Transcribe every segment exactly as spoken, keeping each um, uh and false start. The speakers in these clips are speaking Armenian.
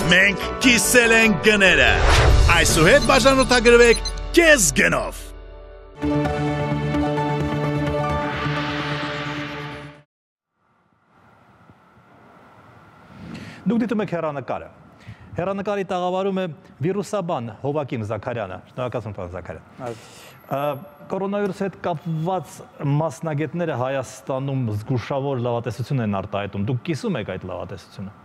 Մենք կիսել ենք գները։ Այսուհետ բաժանորդագրվեք կես գնով։ Դուք դիտում եք հեռանկարը։ Հեռանկարի տաղավարում է վիրուսաբան Հովակիմ Զաքարյանը։ Շնորհակալություն, պարոն Զաքարյան։ Կորոնավիրուսի հետ կապված մասնագետները Հայաստանում զգուշավոր լավատեսություն են արտահայտում։ Դուք կիսում եք այդ լավատեսությունը։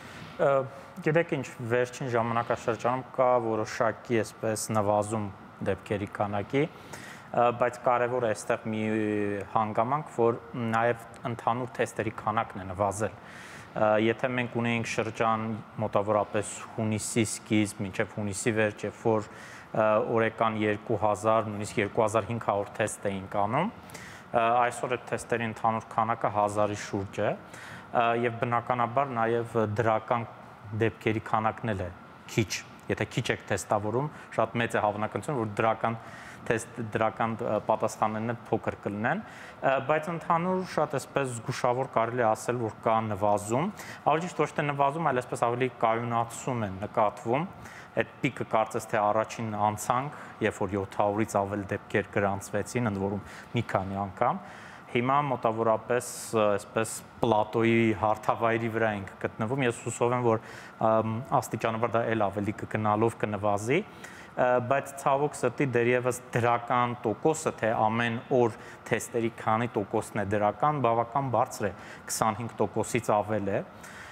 Գիտեք ինչ, վերջին ժամանակաշրջանում կա որոշակի այսպես նվազում դեպքերի քանակի, բայց կարևոր է այստեղ մի հանգամանք, որ նաև ընդհանուր թեստերի քանակն է նվազել։ Եթե մենք ունեինք շրջան մոտավորապես հունիսի սկիզբ մինչև հունիսի վերջ, երբ որ օրական երկու հազար, նույնիսկ երկու հազար հինգ հարյուր թեստ էինք անում, այսօր այդ թեստերի ընդհանուր քանակը հազարի շուրջ է, եւ բնականաբար նաև դրական դեպքերի քանակն էլ է քիչ, եթե քիչ եք թեստավորում, շատ մեծ է հավանականությունը, որ դրական թեստ դրական պատասխաններն էլ փոքր կլինեն, բայց ընդհանուր շատ այսպես զգուշավոր կարելի է ասել, որ կա նվազում, ավելի ճիշտ ոչ թե նվազում, այլ այսպես ավելի կայունացում են նկատվում, այդ պիկը կարծես թե առաջին անցանք, երբ որ յոթ հարյուրից ավել դեպքեր գրանցվեցին, ընդ որում մի քանի անգամ, հիմա մոտավորապես այսպես պլատոյի հարթավայրի վրա ենք գտնվում, ես հուսով եմ, որ աստիճանաբար դա էլ ավելի կգնալով կնվազի, բայց ցավոք սրտի դեռևս դրական տոկոսը, թե ամեն օր թեստերի քանի տոկոսն է դրական, բավական բարձր է, քսանհինգ տոկոսից ավել է,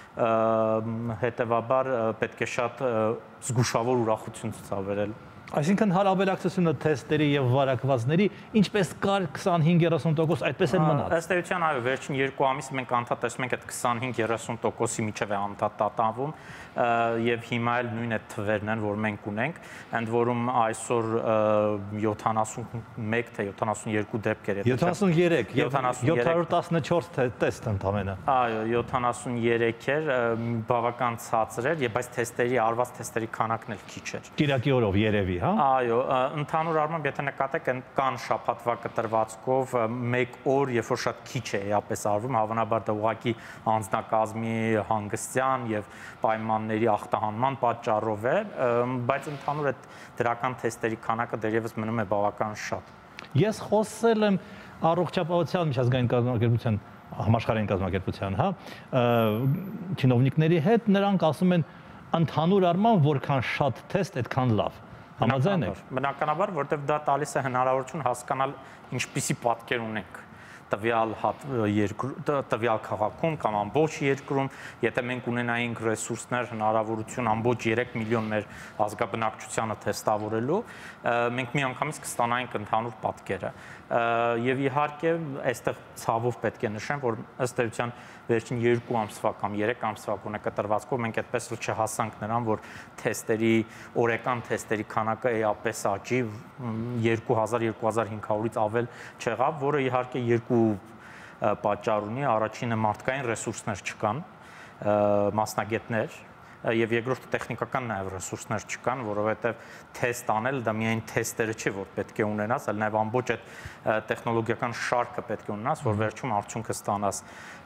հետևաբար պետք է շատ զգուշավոր ուրախություն ցուցաբերել։ Այսինքն հարաբերակցությունը թեստերի եւ վարակվածների ինչպես կար քսանհինգ երեսուն տոկոս, այդպես էլ մնաց։ Ըստ էության, այո, վերջին երկու ամիսը մենք անդադ տեսնում ենք այդ քսանհինգ երեսուն տոկոսի միջև է անդադ տատանվում եւ հիմա էլ նույն այդ թվերն են, որ մենք ունենք, ընդ որում այսօր յոթանասունմեկ թե յոթանասունյոթ դեպքեր է։ յոթանասունյոթ եւ յոթ հարյուր տասնչորս տեստ ընդամենը։ Այո, յոթանասունյոթ էր, բավական ցածր էր, եւ բայց թեստերի արված թեստերի քանակն էլ քիչ էր։ Կիրակի օրով երևի, հա։ Այո, ընդհանուր առմամբ եթե նկատեք, կան շաբաթվա կտրվածքով մեկ օր, երբ որ շատ քիչ է էապես արվում, հավանաբար դա ուղղակի անձնակազմի հանգստյան եւ պայմանների ախտահանման պատճառով է, բայց ընդհանուր այդ դրական թեստերի քանակը դեռևս մնում է բավական շատ։ Ես խոսել եմ առողջապահության միջազգային կազմակերպության, համաշխարհային կազմակերպության, հա, չինովնիկների հետ, նրանք ասում են ընդհանուր առմամբ որքան շատ թեստ, այդքան լավ։ Համաձայն եք։ Բնականաբար, որտեղ դա տալիս է հնարավորություն հասկանալ ինչպիսի պատկեր ունենք տվյալ տվյալ քաղաքում կամ ամբողջ երկրում, եթե մենք ունենայինք ռեսուրսներ, հնարավորություն ամբողջ երեք միլիոն մեր ազգաբնակչությանը թեստավորելու, մենք միանգամից կստանայինք ընդհանուր պատկերը։ Եվ իհարկե, այստեղ ցավով պետք է նշեմ, որ ըստ էության վերջին երկու ամսվա կամ երեք ամսվա կտրվածքով մենք այդպես էլ չհասանք նրան, որ թեստերի օրական թեստերի քանակը էապես աճի երկու հազար երկու հազար հինգ հարյուրից ավել չեղավ, որը իհարկե երկու պատճառ ունի, առաջինը մարդկային ռեսուրսներ չկան, մասնագետներ, եւ երկրորդը տեխնիկական նաեւ ռեսուրսներ չկան, որովհետեւ թեստ անել դա միայն թեստերը չէ, որ պետք է ունենաս, այլ նաեւ ամբողջ այդ տեխնոլոգիական շարքը պետք է ունենաս, որ վերջում արդյունքը ստանաս։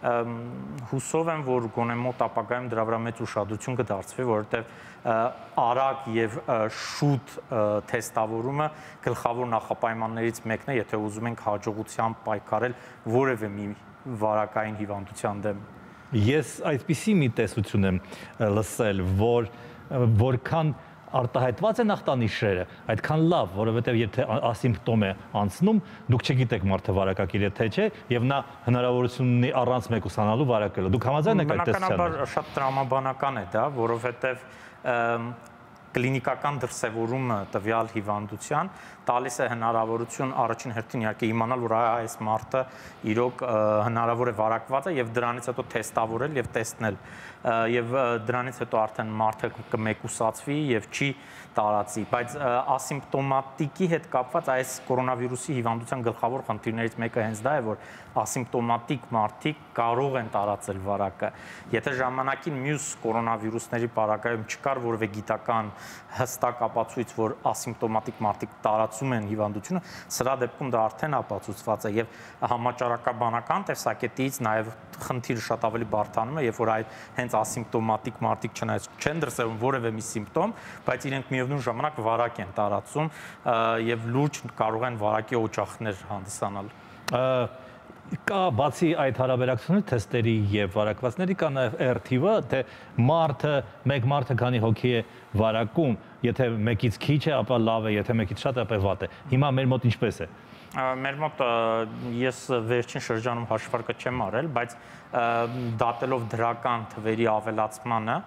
Հուսով եմ, որ գոնե մոտ ապագայում դրա վրա մեծ ուշադրություն կդարձվի, որովհետեւ արագ եւ շուտ թեստավորումը գլխավոր նախապայմաններից մեկն է, եթե ուզում ենք հաջողությամբ պայքարել որևէ մի վարակային հիվանդության դեմ։ Ես այդպիսի մի տեսություն եմ լսել, որ որքան արտահայտված են ախտանիշերը, այդքան լավ, որովհետև եթե ասիմպտոմ է անցնում, դուք չգիտեք մարդը վարակակիր է թե չէ, եւ նա հնարավորություն ունի առանց մեկ ուսանալու վարակելու։ Դուք համաձայն եք այդ տեսությանը։ Բնականաբար շատ տրամաբանական է դա, որովհետև կլինիկական դրսևորումը տվյալ հիվանդության տալիս է հնարավորություն առաջին հերթին իհարկե իմանալ, որ այս մարդը իրոք հնարավոր է վարակված է եւ դրանից հետո թեստավորել եւ տեսնել եւ դրանից հետո արդեն մարդը կմեկուսացվի եւ չի տարածի, բայց ասիմպտոմատիկի հետ կապված այս կորոնավիրուսի հիվանդության գլխավոր խնդիրներից մեկը հենց դա է, որ ասիմպտոմատիկ մարդիկ կարող են տարածել վարակը։ Եթե ժամանակին մյուս կորոնավիրուսների պարագայում չկար որևէ գիտական հստակ ապացույց, որ ասիմպտոմատիկ մարդիկ տարածում են հիվանդությունը, սրա դեպքում դա արդեն ապացուցված է եւ համաճարակաբանական տեսակետից նաեւ խնդիրը շատ ավելի բարդանում է, երբ որ այդ հենց իրենց ասիմպտոմատիկ մարդիկ չնայած չեն դրսևորում որևէ մի սիմպտոմ, բայց իրենք միևնույն ժամանակ վարակ են տարածում եւ լուրջ կարող են վարակի օջախներ հանդիսանալ։ Կա բացի այդ հարաբերակցությունների թեստերի եւ վարակվածների կա նաեւ R T-ը, թե մարդը, մեկ մարդը քանի հոգի է վարակում, եթե մեկից քիչ է, ապա լավ է, եթե մեկից շատ է, ապա վատ է։ Հիմա մեր մոտ ինչպես է։ Մեր մոտ ես վերջին շրջանում հաշվարկը չեմ արել, բայց դատելով դրական թվերի ավելացմանը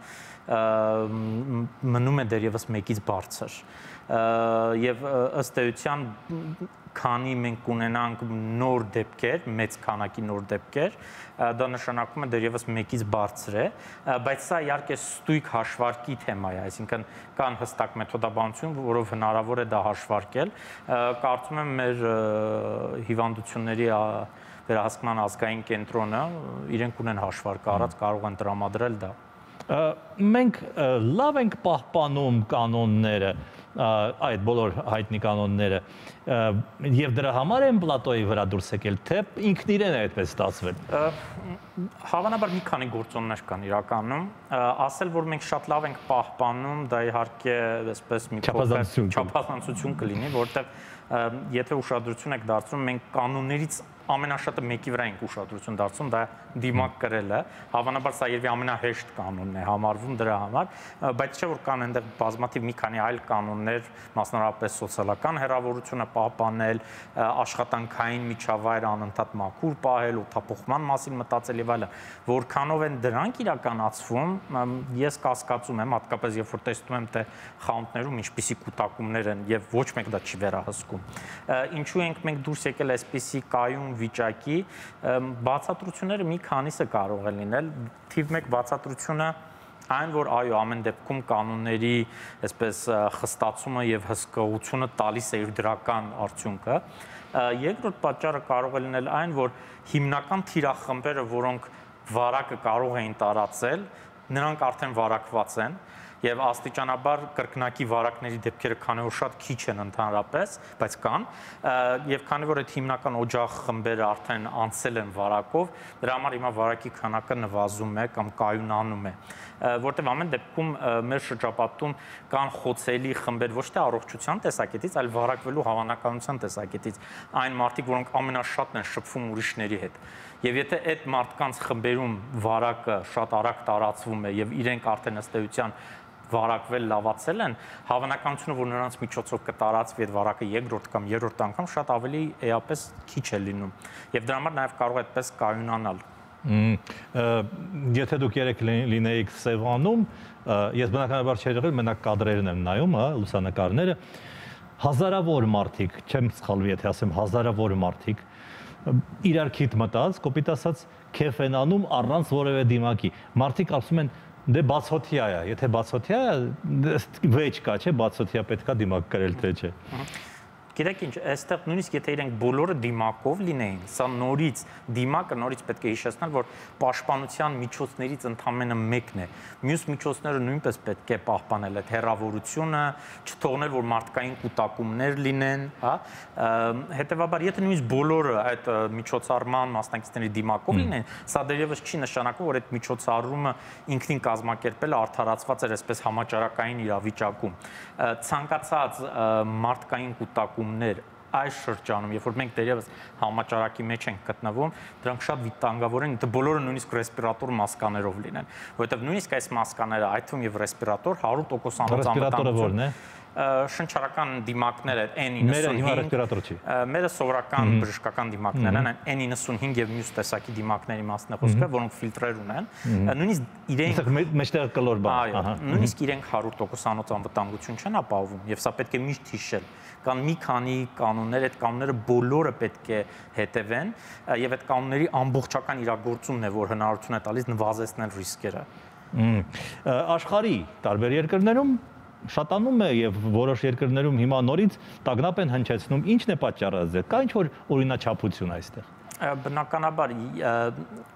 մնում է դեռևս մեկից բարձր։ Եվ ըստ էության քանի մենք ունենանք նոր դեպքեր, մեծ քանակի նոր դեպքեր, դա նշանակում է դեռևս մեկից բարձր է, բայց սա իհարկե ստույգ հաշվարկի թեմա է, այսինքն կան հստակ մեթոդաբանություն, որով հնարավոր է դա հաշվարկել։ Կարծում եմ մեր հիվանդությունների վերահսկման ազգային կենտրոնը իրենք ունեն հաշվարկը արած, կարող են տրամադրել դա։ Մենք լավ ենք պահպանում կանոնները, այդ բոլոր հայտնի կանոնները, եւ դրա համար են պլատոյի վրա դուրս եկել, թե ինքն իրեն է այդպես ստացվել։ Հավանաբար մի քանի գործոններ կան իրականում, ասել, որ մենք շատ լավ ենք պահպանում, դա իհարկե այսպես մի փոքր չափազանցություն կլինի, որտեղ եթե ուշադրություն եք դարձնում, մենք կանոններից ամենաշատը մեկի վրա ենք ուշադրություն դարձում, դա դիմակ կրելը, հավանաբար սա երևի ամենահեշտ կանոնն է համարվում դրա համար, բայց չէ որ կան այնտեղ բազմաթիվ մի քանի այլ կանոններ, մասնավորապես սոցիալական հեռավորությունը պահպանել, աշխատանքային միջավայր անընդհատ մաքուր պահել, օդափոխման մասին մտածել եւ այլն, որքանով են դրանք իրականացվում, ես կասկածում եմ, հատկապես երբ որ տեսնում եմ թե խանութներում ինչպիսի կուտակումներ են եւ ոչ մեկ դա չի վերահսկում։ Ինչու ենք մենք դուրս եկել այսպիսի կայուն վիճակի, բացատրությունները մի քանիսը կարող է լինել, թիվ մեկ բացատրությունը այն, որ այո, ամեն դեպքում կանոնների այսպես խստացումը եւ հսկողությունը տալիս է իր դրական արդյունքը, երկրորդ պատճառը կարող է լինել այն, որ հիմնական թիրախմբերը, որոնք վարակը կարող էին տարածել, նրանք արդեն վարակված են եւ աստիճանաբար կրկնակի վարակների դեպքերը քանի որ շատ քիչ են ընդհանրապես, բայց կան, եւ քանի որ այդ հիմնական օջախ խմբերը արդեն անցել են վարակով, դրա համար հիմա վարակի քանակը նվազում է կամ կայունանում է, որտեղ ամեն դեպքում մեր շրջապատում կան խոցելի խմբեր ոչ թե առողջության տեսակետից, այլ վարակվելու հավանականության տեսակետից, այն մարդիկ, որոնք ամենաշատն են շփվում ուրիշների հետ։ Եվ եթե այդ մարդկանց խմբերում վարակը շատ արագ տարածվում է եւ իրենք արդեն ըստ էության վարակվել լավացել են, հավանականությունը, որ նրանց միջոցով կտարածվի այդ վարակը երկրորդ կամ երրորդ անգամ շատ ավելի էապես քիչ է լինում։ Եվ դրա համար նաև կարող է այդպես կայունանալ։ Եթե դուք երեք լինեիք Սևանում, ես բնականաբար չէի եղել, մենակ կադրերն եմ նայում, հա, լուսանկարները, հազարավոր մարդիկ, չեմ սխալվի, եթե ասեմ հազարավոր մարդիկ, իրար քիթ մտած, կոպիտ ասած, քեֆ են անում առանց որևէ դիմակի։ Մարդիկ ասում են դե բացօթյա է, եթե բացօթյա է, վեճ կա, չէ, բացօթյա պետք է դիմակ կրել, թե չէ։ Գիտեք ինչ, այստեղ նույնիսկ եթե իրենք բոլորը դիմակով լինեին, սա նորից դիմակը նորից պետք է հիշեցնել, որ պաշտպանության միջոցներից ընդամենը մեկն է։ Մյուս միջոցները նույնպես պետք է պահպանել այդ հեռավորությունը, չթողնել, որ մարդկային կուտակումներ լինեն, հա։ Հետևաբար, եթե նույնիսկ բոլորը այդ միջոցառման մասնակիցների դիմակով լինեն, սա դեռևս չի նշանակում, որ այդ միջոցառումը ինքնին կազմակերպելը արդարացված էր այսպես համաճարակային իրավիճակում։ Ցանկացած մարդկային կուտակում այս շրջանում, երբ որ մենք դերևս համաճարակի մեջ ենք գտնվում, դրանք շատ վտանգավոր են, դա բոլորը նույնիսկ ռեսպիրատոր մասկաներով լինեն, որովհետև նույնիսկ այս մասկաները, այդ թվում եւ ռեսպիրատոր հարյուր տոկոս անվտանգություն է։ Շնչառական դիմակները N նինսունհինգ, մերը սովորական բժշկական դիմակներ են, N նինսունհինգ եւ մյուս տեսակի դիմակների մասն է խոսքը, որոնք ֆիլտրեր ունեն, նույնիսկ իրենք մեջտեղ կլոր բան, այո, նույնիսկ իրենք հարյուր տոկոս անվտանգություն չեն ապահովում, եւ սա պետք է միշտ հիշել։ Կան մի քանի կանոններ, այդ կանոնները բոլորը պետք է հետևեն, եւ այդ կանոնների ամբողջական իրագործումն է, որ հնարավորություն է տալիս նվազեցնել ռիսկերը։ Աշխարհի տարբեր երկրներում շատանում է եւ որոշ երկրներում հիմա նորից տագնապ են հնչեցնում, ինչն է պատճառը, կա ինչ որ օրինաչափություն այստեղ։ Բնականաբար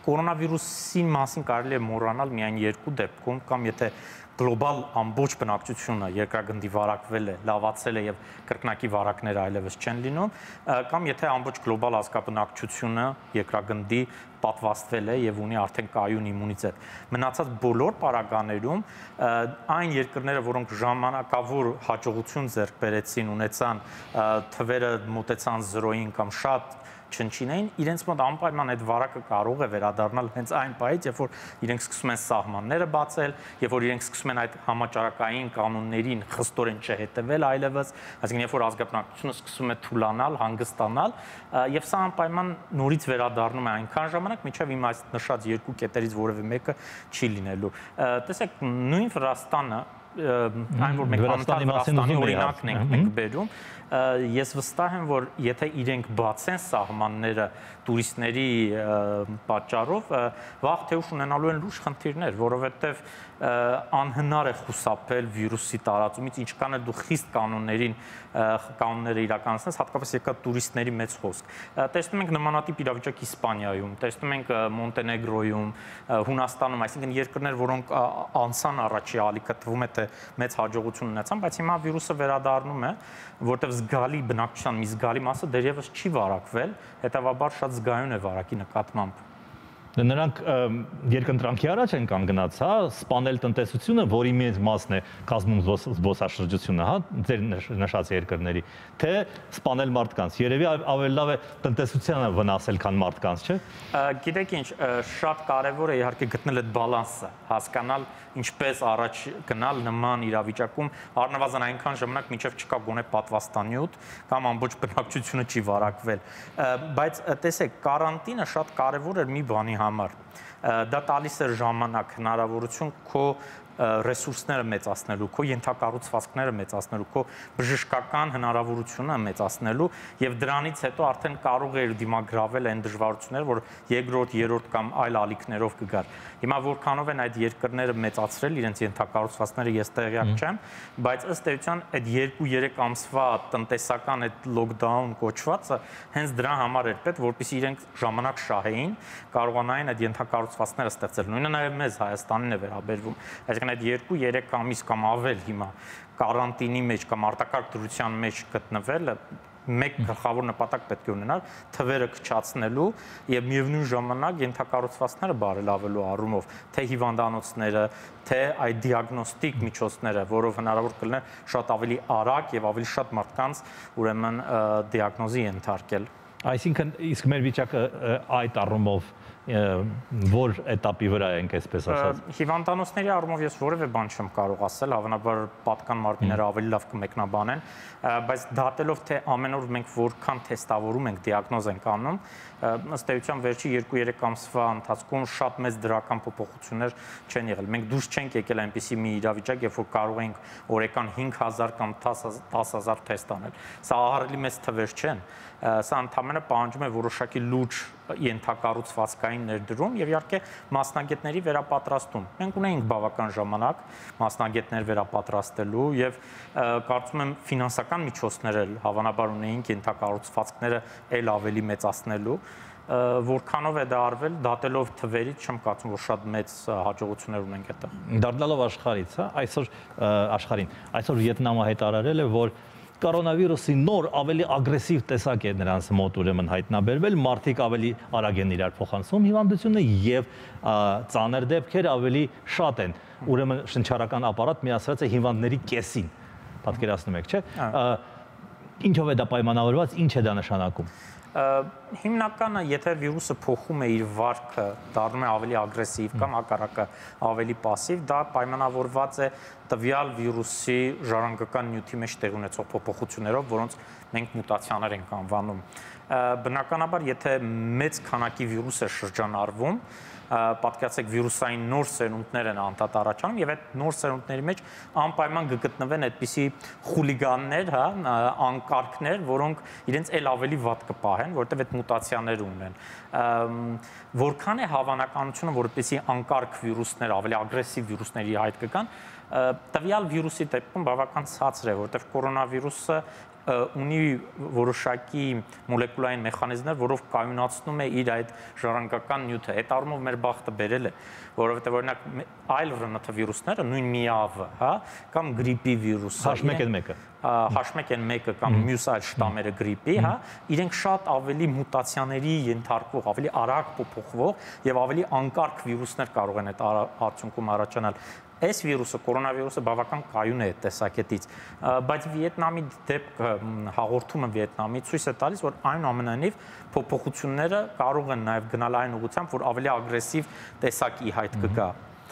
կորոնավիրուսի մասին կարելի է մոռանալ միայն երկու դեպքում, կամ եթե գլոբալ ամբողջ բնակչությունը երկրագնդի վարակվել է, լավացել է եւ կրկնակի վարակները այլևս չեն լինում, կամ եթե ամբողջ գլոբալ ազգաբնակչությունը երկրագնդի պատվաստվել է եւ ունի արդեն կայուն իմունիտետ։ Մնացած բոլոր պարագաներում այն երկրները, որոնք ժամանակավոր հաջողություն ձեռք բերեցին, ունեցան թվերը մոտեցան զրոյին կամ շատ չնչին, իրենց մոտ անպայման այդ վարակը կարող է վերադառնալ հենց այն պահից, երբ որ իրենք սկսում են սահմանները բացել, երբ որ իրենք սկսում են այդ համաճարակային կանոններին խստորեն չհետևել այլևս, այսինքն երբ որ ազգաբնակչությունը սկսում է թուլանալ, հանգստանալ, եւ սա անպայման նորից վերադառնում է այնքան ժամանակ, մինչեւ իմ այս նշած երկու կետերից որևէ մեկը չի լինելու։ Տեսեք, նույն Վրաստանը, այն որ մենք Վրաստանի օրինակն ենք մենք բերում, ես վստահ եմ, որ եթե իրենք բացեն սահմանները տուրիստների պատճառով, վաղ թե ուշ ունենալու են լուրջ խնդիրներ, որովհետև անհնար է խուսափել վիրուսի տարածումից, ինչքան էլ դու խիստ կանոններին կանոնները իրականացնես, հատկապես եկա տուրիստների մեծ խոսք։ Տեսնում ենք նմանատիպ իրավիճակ Իսպանիայում, տեսնում ենք Մոնտենեգրոյում, Հունաստանում, այսինքն երկրներ, որոնք անցան առաջի ալիքը թվում է թե մեծ հաջողություն ունեցան, բայց հիմա վիրուսը վերադառնում է, որտեղ զգալի բնակչության մի զգալի մասը դեռևս չի վարակվել, հետևաբար շատ զգայուն է վարակի նկատմամբ։ Նրանք երկընտրանքի առաջ են կանգնած, հա, սպանել տնտեսությունը, որի մեծ մասն է կազմում զբոսաշրջությունը, հա, ձեր նշած երկրների, թե սպանել մարդկանց։ Երևի ավելի լավ է տնտեսությանը վնասել, քան մարդկանց, չէ՞։ Գիտեք ինչ, շատ կարևոր է իհարկե գտնել այդ բալանսը, հասկանալ ինչպես առաջ գնալ նման իրավիճակում, առնվազն այնքան ժամանակ, մինչև չկա գոնե պատվաստանյութ կամ ամբողջ բնակչությունը չի վարակվել։ Բայց տեսեք, կարանտինը շատ կարևոր էր մի բանի համար։ Դա տալիս էր ժամանակ, հնարավորություն քո ռեսուրսները մեծացնելու, քո ենթակառուցվածքները մեծացնելու, քո բժշկական հնարավորությունը մեծացնելու եւ դրանից հետո արդեն կարող էր դիմագրավել այն դժվարությունները, որ երկրորդ, երրորդ կամ այլ ալիքներով կգար։ Հիմա որքանով են այդ երկրները մեծացրել իրենց ենթակառուցվածքները, ես տեղյակ չեմ, բայց ըստ էության այդ երկու-երեք ամսվա տնտեսական այդ լոկդաուն կոչվածը հենց դրա համար էր պետք, որպեսզի իրենք ժամանակ շահեին, կարողանային այդ ենթակառուցվածքները ստեղծել։ Նույնը նաեւ մեզ Հայաստանին է վերաբերվում։ Այդ երկու-երեք ամիս կամ ավել հիմա կարանտինի մեջ կամ արտակարգ դրության մեջ գտնվելը մեկ գլխավոր նպատակ պետք է ունենալ թվերը քչացնելու եւ միևնույն ժամանակ ենթակառուցվածքները բարելավելու առումով, թե հիվանդանոցները, թե այդ դիագնոստիկ միջոցները, որով հնարավոր կլինի շատ ավելի արագ եւ ավելի շատ մարդկանց ուրեմն դիագնոզի ենթարկել։ Այսինքն իսկ մեր վիճակը այդ առումով որ этаպի վրա ենք, այսպես ասած։ Հիվանդանոցների առումով ես որևէ բան չեմ կարող ասել, հավանաբար պատկան մարմինները ավելի լավ կմեկնաբանեն, բայց դատելով թե ամեն օր մենք որքան թեստավորում ենք, դիագնոզ ենք անում, ըստ էության վերջի երկու-երեք ամսվա ընթացքում շատ մեծ դրական փոփոխություններ չեն եղել։ Մենք դուրս չենք եկել այնպիսի մի իրավիճակ, երբ որ կարող ենք օրական հինգ հազար կամ տասը հազար թեստ անել։ Սա ահռելի մեծ թվեր չեն։ Սա ընդհանրապես պահանջում է որոշակի լուրջ ենթակառուցվածքային ներդրում եւ իհարկե մասնագետների վերապատրաստում։ Մենք ունեինք բավական ժամանակ մասնագետներ վերապատրաստելու եւ կարծում եմ ֆինանսական միջոցներ էլ հավանաբար ունեինք ենթակառուցվածքները ել ավելի մեծացնելու, որքանով է դա արվել, դատելով թվերից չեմ կարծում, որ շատ մեծ հաջողություններ ունենք այդտեղ։ Դառնալով աշխարհից, հա, այսօր աշխարհին, այսօր Վիետնամը հայտարարել է, որ կորոնավիրուսի նոր ավելի ագրեսիվ տեսակ է նրանց մոտ ուրեմն հայտնաբերվել, մարդիկ ավելի արագ են իրար փոխանցում հիվանդությունը եւ ծանր դեպքեր ավելի շատ են։ Ուրեմն շնչառական ապարատ միացրած է հիվանդների կեսին։ Պատկերացնում եք, չէ՞։ Ինչով է դա պայմանավորված, ինչ է դա նշանակում։ Հիմնականը, եթե վիրուսը փոխում է իր վարքը, դառնում է ավելի ագրեսիվ կամ հակառակը ավելի պասիվ, դա պայմանավորված է տվյալ վիրուսի ժառանգական նյութի մեջ տեղ ունեցող փոփոխություններով, որոնց մենք մուտացիաներ ենք անվանում։ Բնականաբար, եթե մեծ քանակի վիրուս է շրջանառվում, պատկերացեք վիրուսային նոր սերունդներ են անդադ առաջանում եւ այդ նոր սերունդների մեջ անպայման կգտնվեն այդպիսի խուլիգաններ, հա, անկարգներ, որոնք իրենց ել ավելի վատ կպահեն, որտեղ այդ մուտացիաներ ունեն։ Որքան է հավանականությունը, որպեսզի անկարգ վիրուսներ, ավելի ագրեսիվ վիրուսների հայտ կգան, տվյալ վիրուսի դեպքում բավական ցածր է, որտեղ կորոնավիրուսը ունի որոշակի մոլեկուլային մեխանիզմներ, որով կայունացնում է իր այդ ժառանգական նյութը։ Այդ առումով մեր բախտը բերել է, որովհետև օրինակ այլ ռնթ-վիրուսները, նույն միավը, հա, կամ գրիպի վիրուսը, H one N one-ը H one N one կամ մյուս այլ շտամերը գրիպի, հա, իրենք շատ ավելի մուտացիաների ենթարկվող, ավելի արագ փոփոխվող եւ ավելի անկարգ վիրուսներ կարող են այդ արդյունքում առաջանալ։ Այս վիրուսը, կորոնավիրուսը բավական կայուն է այդ տեսակետից, բայց Վիետնամի դեպքը հաղորդումը Վիետնամի ցույց է տալիս, որ այնուամենայնիվ փոփոխությունները կարող են նաև գնալ այն ուղղությամբ, որ ավելի ագրեսիվ տեսակի հայտ կգա,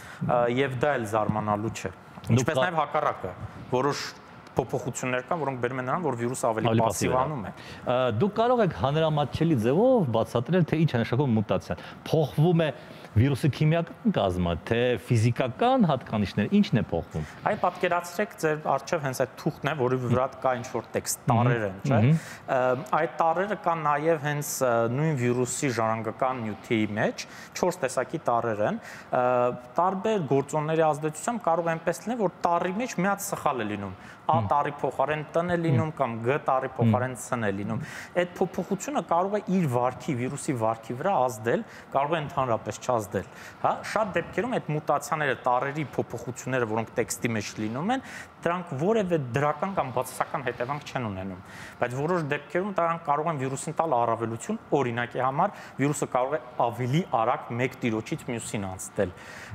եւ դա էլ զարմանալու չէ։ Ինչպես նաև հակառակը, որոշ փոփոխություններ կան, որոնք բերում են նրան, որ վիրուսը ավելի պասիվանում է։ Դուք կարող եք հանրամատչելի ձևով բացատրել, թե ինչ է նշանակում մուտացիան։ Փոխվում է վիրուսի քիմիական կազմը, թե ֆիզիկական հատկանիշները, ինչն է փոխվում։ Այ պատկերացրեք, ձեր առջև հենց այդ թուղթն է, որի վրա կա ինչ-որ տեքստ, տառեր են, չէ՞։ Այդ տառերը կան նաև հենց նույն վիրուսի ժառանգական նյութի մեջ, չորս տեսակի տառեր են։ Տարբեր գործոնների ազդեցությամբ կարող է այնպես լինել, որ տառի մեջ մի հատ սխալ է լինում։ A տարի փոխարեն տ-ն է լինում կամ G տարի փոխարեն C-ն է լինում։ Այդ փոփոխությունը կարող է իր վարքի, վիրուսի վարքի վրա ազդել, կարող է ընդհանրապես չազդել։ Հա, շատ դեպքերում այդ մուտացիաները, տարերի փոփոխությունները, որոնք տեքստի մեջ լինում են, դրանք որևէ դրական կամ բացասական հետևանք չեն ունենում։ Բայց որոշ դեպքերում դրանք կարող են վիրուսին տալ առավելություն, օրինակի համար վիրուսը կարող է ավելի արագ մեկ տիրոջից մյուսին անցնել։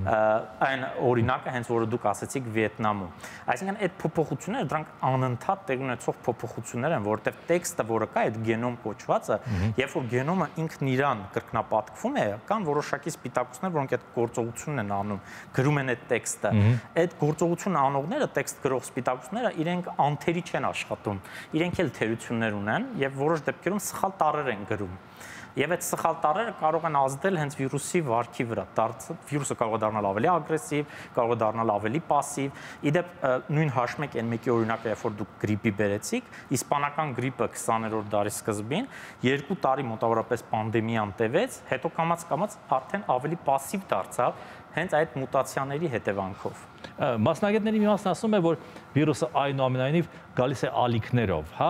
Այն օրինակը հենց որը դուք ասացիք Վիետնամում։ Այսինքն այդ փոփոխությունները դրանք անընդհատ տեղ ունեցող փոփոխություններ են, որովհետև տեքստը, որը կա, այդ գենոմ կոչվածը, երբ որ գենոմը ինքն իրան կրկնապատկվում է, կան որոշակի սպիտակուցներ, որոնք այդ գործողությունն են անում, գրում են այդ տեքստը։ Այդ գործողությունը անողները, տեքստ գրող սպիտակուցները, իրենք անթերի չեն աշխատում, իրենք էլ թերություններ ունեն եւ որոշ դեպքերում սխալ տառեր են գրում։ Եվ այդ սխալ տառերը կարող են ազդել հենց վիրուսի վարքի վրա։ Վիրուսը կարող է դառնալ ավելի ագրեսիվ, կարող է դառնալ ավելի պասիվ։ Իդեպ նույն H one N one-ի օրինակը, երբ որ դուք գրիպի բերեցիք, իսպանական գրիպը քսաներորդ դարի սկզբին երկու տարի մոտավորապես պանդեմիան տևեց, հետո կամաց-կամաց արդեն ավելի պասիվ դարձավ հենց այդ մուտացիաների հետևանքով։ Մասնագետների մի մասն ասում է, որ վիրուսը այնուամենայնիվ գալիս է ալիքներով, հա։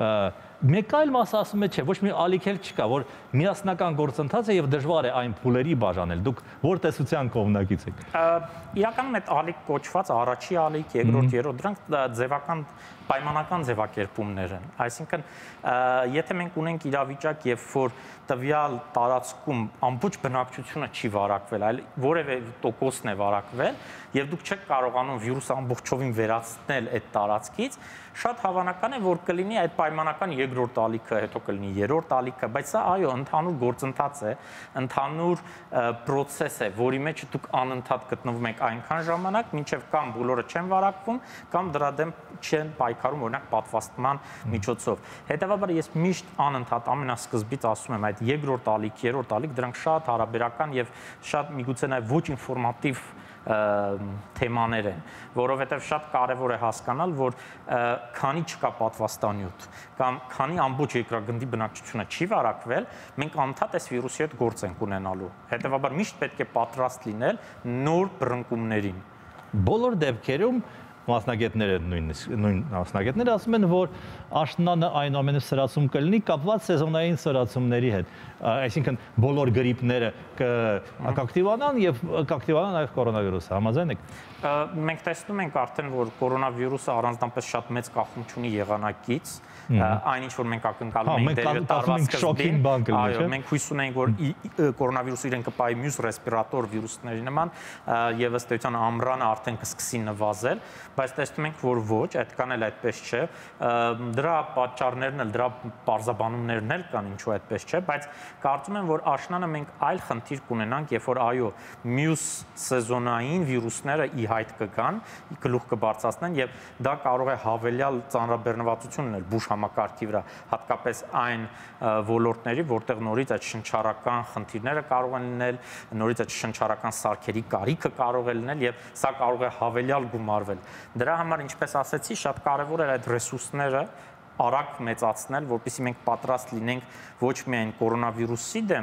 Մեկ այլ մասը ասում է, չէ, ոչ մի ալիք էլ չկա, որ միասնական գործընթաց է եւ դժվար է այն փուլերի բաժանել։ Դուք որ տեսության կողմնակից եք։ Իրականում այդ ալիք կոչված առաջի ալիք, երկրորդ, երրորդ, դրանք ձևական պայմանական ձևակերպումներ են։ Այսինքն, եթե մենք ունենք իրավիճակ, երբ որ տվյալ տարածքում ամբողջ բնակչությունը չի վարակվել, այլ որևէ տոկոսն է վարակվել, եւ դուք չեք կարողանում վիրուսը ամբողջովին վերացնել այդ տարածքից, շատ հավանական է, որ կլինի այդ պայմանական երկրորդ ալիքը, հետո կլինի երրորդ ալիքը, բայց սա այո, ընդհանուր գործընթաց է, ընդհանուր process է, որի մեջ դուք անընդհատ գտնվում եք այնքան ժամանակ, մինչև կամ բոլորը չեն վարակվում, կամ դրա դեմ չեն պայքարում, օրինակ պատվաստման միջոցով։ Հետևաբար ես միշտ անընդհատ ամենասկզբից ասում եմ, այդ երկրորդ ալիք, երրորդ ալիք, դրանք շատ հարաբերական եւ շատ միգուցե նաեւ ոչ ինֆորմատիվ թեմաներ են, որովհետև շատ կարևոր է հասկանալ, որ քանի չկա պատվաստանյութ կամ քանի ամբողջ երկրագնդի բնակչությունը չի վարակվել, մենք անընդհատ այս վիրուսի հետ գործ ենք ունենալու։ Հետևաբար միշտ պետք է պատրաստ լինել նոր բռնկումներին։ Բոլոր դեպքերում մասնագետները նույնիսկ նույն մասնագետները ասում են, որ աշնանը այնուամենայնիվ սրացում կլինի կապված սեզոնային սրացումների հետ։ Այսինքն բոլոր գրիպները կակտիվանան եւ կակտիվանան նաեւ կորոնավիրուսը։ Համաձայն եք։ Մենք տեսնում ենք արդեն, որ կորոնավիրուսը առանձնապես շատ մեծ կախում չունի եղանակից, այնինչ որ մենք ակնկալում ենք դեռ տարվա սկզբին, այո, մենք հույս ունենք, որ կորոնավիրուսը իրեն կպահի մյուս ռեսպիրատոր վիրուսների նման եւ ըստ էության ամռանը արդեն կսկսի նվազել, բայց տեսնում ենք, որ ոչ, այդքան էլ այդպես չէ։ Դրա պատճառներն էլ, դրա պարզաբանումներն էլ կան, ինչու այդպես չէ, բայց կարծում եմ, որ աշնանը մենք այլ խնդիր կունենանք, երբ որ այո, մյուս սեզոնային վիրուսները ի հայտ կգան, գլուխ կբարձրացնեն եւ դա կարող է հավելյալ ծանրաբեռնվածություն ունել բուժ համակարգի վրա, հատկապես այն ոլորտների, որտեղ նորից այդ շնչառական խնդիրները կարող են լինել, նորից այդ շնչառական սարքերի կարիքը կարող է լինել եւ սա կարող է հավելյալ գումարվել։ Դրա համար, ինչպես ասեցի, շատ կարեւոր է այդ ռեսուրսները արագ մեծացնել, որպեսզի մենք պատրաստ լինենք ոչ միայն կորոնավիրուսի դեմ,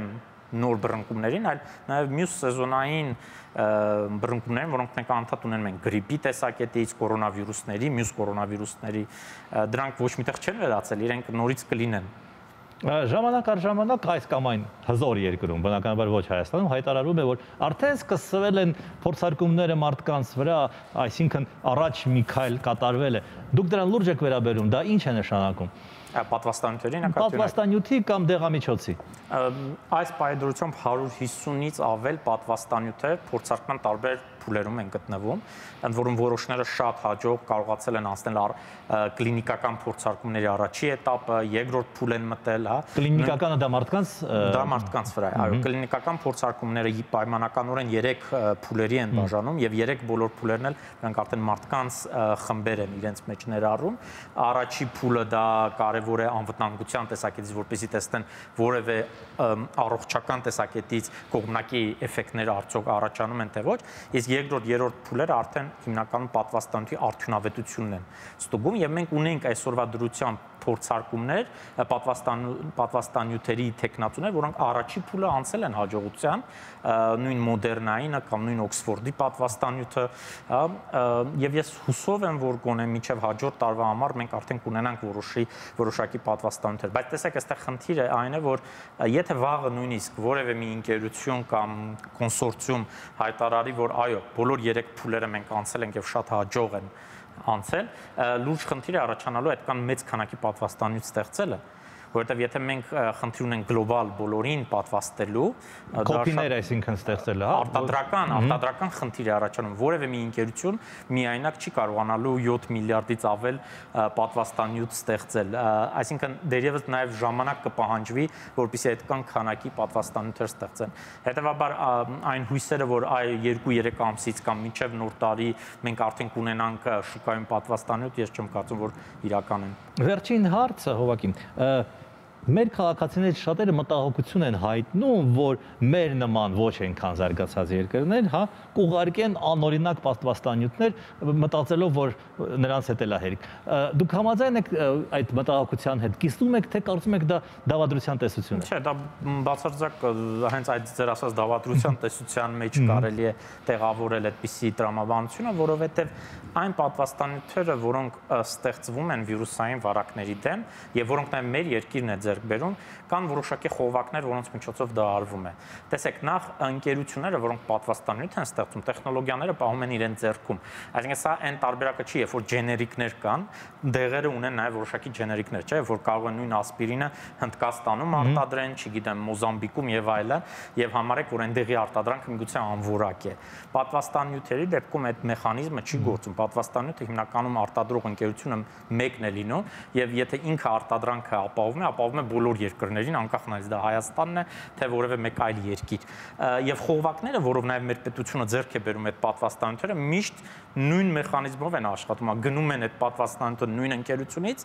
նոր բռնկումներին, այլ նաև մյուս սեզոնային բռնկումներին, որոնք մենք անդադ ունեն մենք գրիպի տեսակետից, կորոնավիրուսների, մյուս կորոնավիրուսների, դրանք ոչ միտեղ չեն վերացել, իրենք նորից կլինեն։ Ժամանակ առ ժամանակ այս կամ այն հզոր երկրում, բնականաբար ոչ Հայաստանում, հայտարարում է, որ արդեն սկսվել են փորձարկումները մարդկանց վրա, այսինքն առաջ մի քայլ կատարվել է։ Դուք դրան լուրջ եք վերաբերում, դա ինչ է նշանակում։ Պատվաստանյութերին պատվաստանյութի կամ դեղամիջոցի։ Այս պայդրությամբ հարյուր հիսունից ավել պատվաստանյութեր փորձարկման տարբեր փուլերում են գտնվում, ընդ որում որոշները շատ հաջող կարողացել են անցնել կլինիկական փորձարկումների առաջի էտապը, երկրորդ փուլ են մտել, հա։ Կլինիկականը դա մարդկանց դա մարդկանց վրա է, այո, կլինիկական փորձարկումները պայմանականորեն երեք փուլերի են բաժանում եւ երեք բոլոր փուլերն էլ նրանք արդեն մարդկանց խմբեր են իրենց մեջ ներառում։ Առաջի փուլը դա կարևոր է անվտանգության տեսակետից, որպեսզի տեսնեն որևէ առողջական տեսակետից կողմնակի էֆեկտներ արդյոք առաջանում են թե ոչ, իսկ երկրորդ, երրորդ փուլերը արդեն հիմնականում պատվաստանյութի արդյունավետությունն են ստուգում եւ մենք ունենք այսօրվա դրությամբ փորձարկումներ, պատվաստանյութերի տեխնացուներ, որոնք առաջի փուլը անցել են հաջողությամբ, նույն Մոդերնայինը կամ նույն Օքսֆորդի պատվաստանյութը, եւ ես հուսով եմ, որ գոնե մինչեւ հաջորդ տարվա համար մենք արդեն կունենանք որոշի որոշակի պատվաստանյութեր։ Բայց տեսեք, այստեղ խնդիրը այն է, որ եթե վաղը նույնիսկ որևէ մի ընկերություն կամ կոնսորցիում հայտարարի, որ այո, բոլոր երեք փուլերը մենք անցել ենք եւ շատ հաջող են անցել, լուրջ խնդիր է առաջանալու այդքան մեծ քանակի պատվաստանյութ ստեղծելը, որովհետև եթե մենք խնդիր ունենք գլոբալ բոլորին պատվաստելու, կոպիներ այսինքն ստեղծել, հա, արտադրական, արտադրական խնդիր է առաջանում, որևէ մի ընկերություն միայնակ չի կարողանալու յոթ միլիարդից ավել պատվաստանյութ ստեղծել, այսինքն դերևս նաև ժամանակ կպահանջվի, որպեսզի այդքան քանակի պատվաստանյութեր ստեղծեն։ Հետևաբար այն հույսերը, որ այ երկու-երեք ամսից կամ մինչև նոր տարի մենք արդեն կունենանք շուկայում պատվաստանյութ, ես չեմ կարծում, որ իրական են։ Վերջին հարցը, Հովակի, մեր քաղաքացիներից շատերը մտահոգություն են հայտնում, որ մեր նման ոչ այնքան զարգացած երկրներ, հա, կուղարկեն անօրինակ պատվաստանյութներ, մտածելով, որ նրանց հետ էլ է հերիք։ Դուք համաձայն եք այդ մտահոգության հետ, կիսում եք, թե կարծում եք դա դավադրության տեսություն է։ Չէ, դա բացարձակ հենց այդ ձեր ասած դավադրության տեսության մեջ կարելի է տեղավորել այդպիսի տրամաբանությունը, որովհետև այն պատվաստանյութերը, որոնք ստեղծվում են վիրուսային վարակների դեմ եւ որոնք նաեւ մեր երկիրն է ձեռք բերում, կան որոշակի խողովակներ, որոնց միջոցով դա արվում է։ Տեսեք, նախ ընկերությունները, որոնք պատվաստանյութ են ստեղծում, տեխնոլոգիաները պահում են իրենց ձեռքում։ Այսինքն սա այն տարբերակը չի, երբ որ ջեներիկներ կան, դեղերը ունեն նաեւ որոշակի ջեներիկներ, չէ՞, որ կարող են նույն ասպիրինը Հնդկաստանում արտադրեն, չգիտեմ, Մոզամբիկում եւ այլն, եւ համարեք, որ այն դեղի արտադրանքը միգուցե անորակ է։ Պատվաստանյութերի դեպքում այդ մեխանիզմը չի գործում։ Պատվաստանյութը հիմնականում արտադրող ընկերությունը մեկն է լինում, եւ եթե ինքը արտադրանքը ապահովում է, ապահովում է բոլոր երկրներին, անկախ նայած դա Հայաստանն է, թե որևէ մեկ այլ երկիր։ Եվ խողովակները, որով նաեւ մեր պետությունը ձեռք է բերում այդ պատվաստանյութերը, միշտ նույն մեխանիզմով են աշխատում, գնում են այդ պատվաստանյութը նույն ընկերությունից,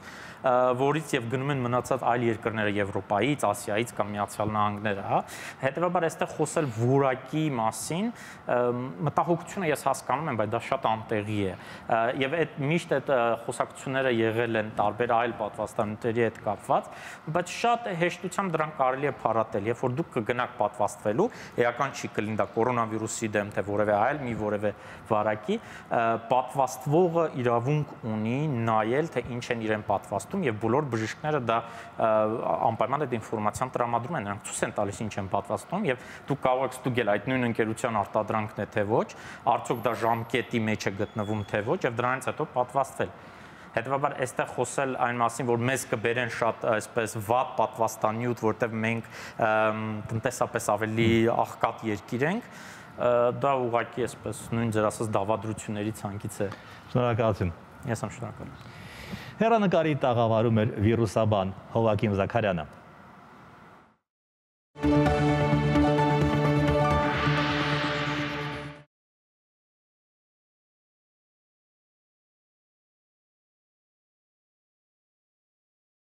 որից եւ գնում են մնացած այլ երկրները Եվրոպայից, Ասիայից կամ Միացյալ Նահանգները, հա։ Հետևաբար այստեղ խոսել որակի մասին, մտահոգությունը ես հասկանում եմ, բայց դա շատ անտեղի է։ Եվ այդ միշտ այդ խոսակցությունները եղել են տարբեր այլ պատվաստանյութերի հետ կապված, բայց շատ հեշտությամբ դրանք կարելի է փարատել, երբ որ դուք կգնաք պատվաստվելու, էական չի կլինի դա կորոնավիրուսի դեմ, թե որևէ այլ մի որևէ վարակի, պատվաստվողը իրավունք ունի նայել, թե ինչ են իրեն պատվաստում, եւ բոլոր բժիշկները դա անպայման այդ ինֆորմացիան տրամադրում են, նրանք ցույց են տալիս ինչ են պատվաստում, եւ դուք կարող եք ստուգել այդ նույն ընկերության արտադրանքն է թե ոչ, արդյոք դա ժամկետի մեջ է գտնվում թե ոչ, եւ դրանից հետո պատվաստվել։ Հետևաբար այստեղ խոսել այն մասին, որ մեզ կբերեն շատ այսպես վատ պատվաստանյութ, որտեղ մենք տնտեսապես ավելի աղքատ երկիր ենք, դա ուղղակի այսպես նույն ձեր ասած դավադրությունների ցանկից է։ Շնորհակալություն։ Ես եմ շնորհակալ։ Հեռանկարի տաղավարում էր վիրուսաբան Հովակիմ Զաքարյանը։